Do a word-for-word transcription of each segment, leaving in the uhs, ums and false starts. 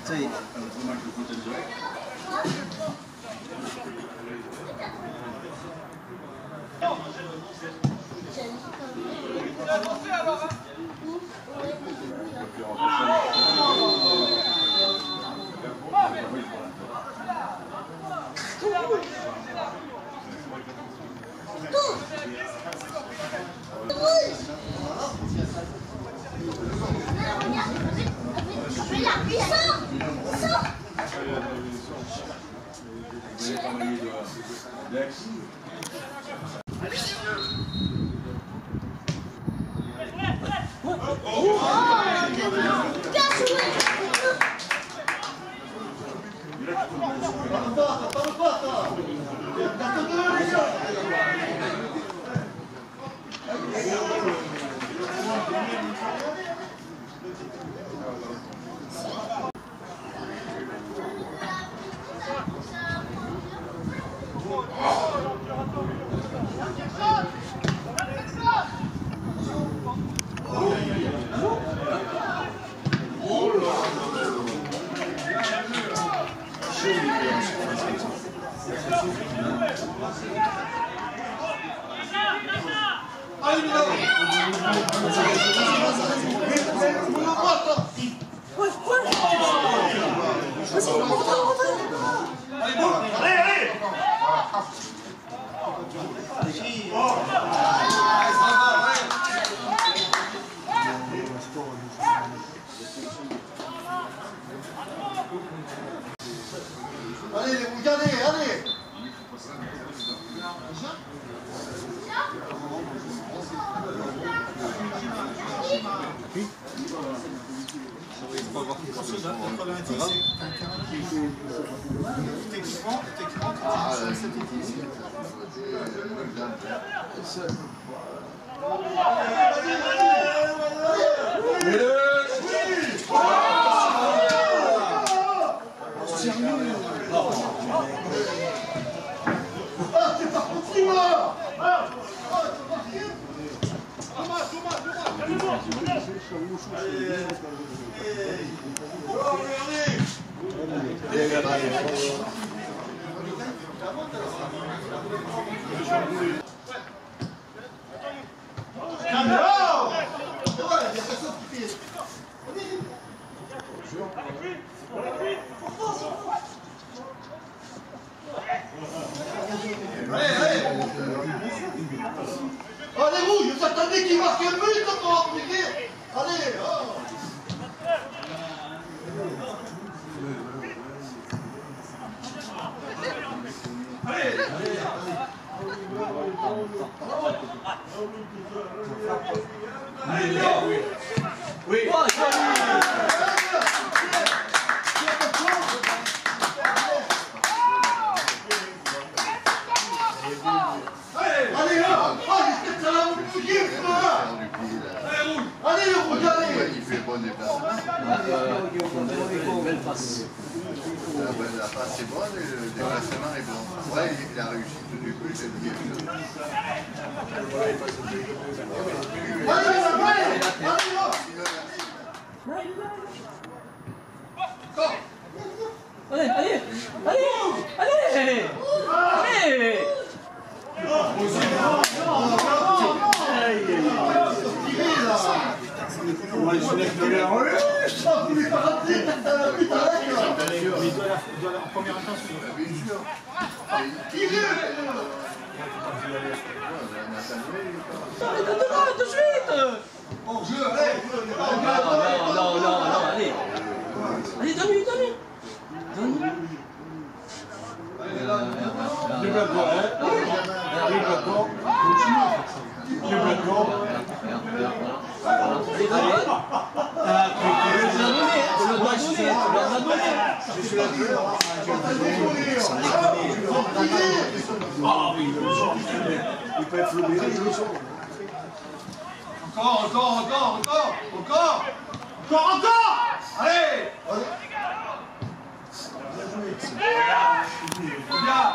Ça y est. Allez, regardez, allez. Oui. Techniquement, techniquement, ah, c'est pas compris, moi. Allez, vous, vous attendez qu'il marque un but encore, appliquer. Allez, oh. Allez, allez, allez, oui. Allez, là. Allez, le rouge, allez. Il fait bon déplacement. Belle passe. La passe est bonne et le déplacement est bon. Ouais, il a réussi tout du coup, il a dit quelque chose. Allez, allez, allez, Allez, allez, allez, allez, allez. On va se mettre de l'air. Ouais, je crois que vous l'avez pas raté. Putain, Il doit aller en première intention. Bien sûr. tirez. Arrête tout de suite. Bon jeu, allez. Non, non, non, non, allez. Allez, donne-lui, donne-lui. Donne-lui. Développe-toi, hein. Développe-toi. Continue. Développe-toi. Allez, allez. Tu l'as donné, tu l'as donné, tu l'as donné. Je suis là Il peut être lobé. Encore, encore, encore, encore, encore, encore, encore. Allez. Bien.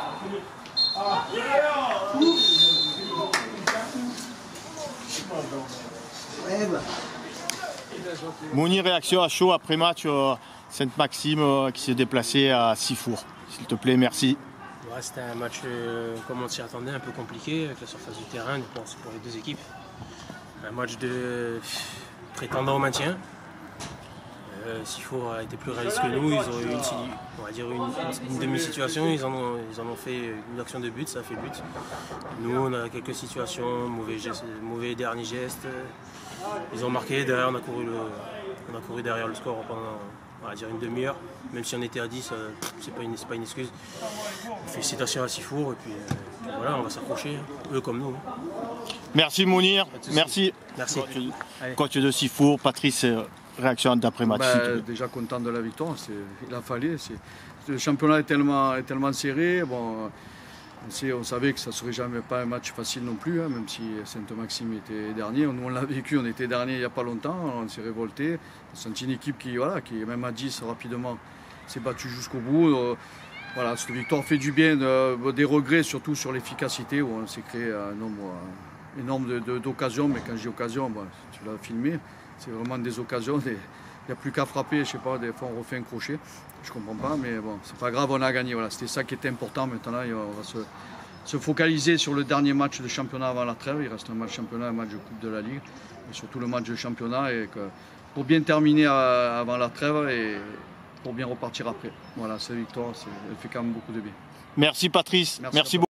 Mouni, réaction à chaud après match, euh, Sainte-Maxime euh, qui s'est déplacé à Sifour. S'il te plaît, merci. Ouais, c'était un match, euh, comme on s'y attendait, un peu compliqué avec la surface du terrain pour, pour les deux équipes. Un match de prétendant au maintien. Euh, Sifour a été plus réaliste que nous, ils ont eu une, on va dire une, une demi-situation, ils en, ont, ils en ont fait une action de but, ça a fait but. Nous on a quelques situations, mauvais, geste, mauvais dernier geste. Ils ont marqué, derrière on a couru, le, on a couru derrière le score pendant on va dire une demi-heure, même si on était à dix, euh, c'est pas, pas une excuse. Félicitations à Sifour et puis, euh, puis voilà, on va s'accrocher, eux comme nous. Merci Mounir, merci. Merci. Coach, coach de Sifour, Patrice, réaction d'après-match. Ben, déjà content de la victoire, il a fallu. Le championnat est tellement, est tellement serré. Bon, on, sait, on savait que ça ne serait jamais pas un match facile non plus, hein, même si Sainte-Maxime était dernier. Nous on l'a vécu, on était dernier il n'y a pas longtemps, on s'est révolté. C'est une équipe qui, voilà, qui même à dix rapidement s'est battue jusqu'au bout. Euh, voilà, cette victoire fait du bien, de, des regrets surtout sur l'efficacité où on s'est créé un nombre euh, énorme d'occasions, mais quand je dis occasion, bon, tu l'as filmé, c'est vraiment des occasions. Des, il n'y a plus qu'à frapper, je sais pas, des fois on refait un crochet, je comprends pas, mais bon, c'est pas grave, on a gagné. Voilà, c'était ça qui était important. Maintenant, on va se, se focaliser sur le dernier match de championnat avant la trêve. Il reste un match championnat, un match de Coupe de la Ligue, et surtout le match de championnat, et que, pour bien terminer à, avant la trêve et pour bien repartir après. Voilà, cette victoire, elle fait quand même beaucoup de bien. Merci Patrice, merci, merci beaucoup.